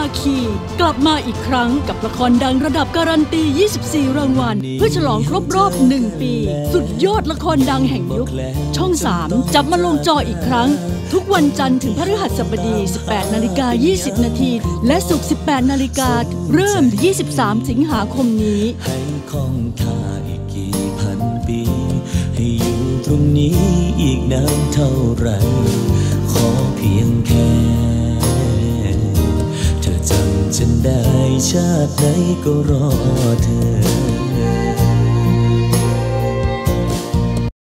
คีกลับมาอีกครั้งกับละครดังระดับการันตี 24 รางวัลเพื่อฉลองครบรอบ 1 ปี สุดยอดละครดังแห่งยุคช่อง 3 จับมาลงจออีกครั้งทุกวันจันทร์ถึงพฤหัสบดี 18:20 น.และศุกร์ 18:00 น.เริ่ม 23 สิงหาคมนี้ให้คงท่าอีกกี่พันปีให้อยู่ตรงนี้อีกนานเท่าไรขอเพียงแค่เธอจำฉันได้ชาติไหนก็รอเธอ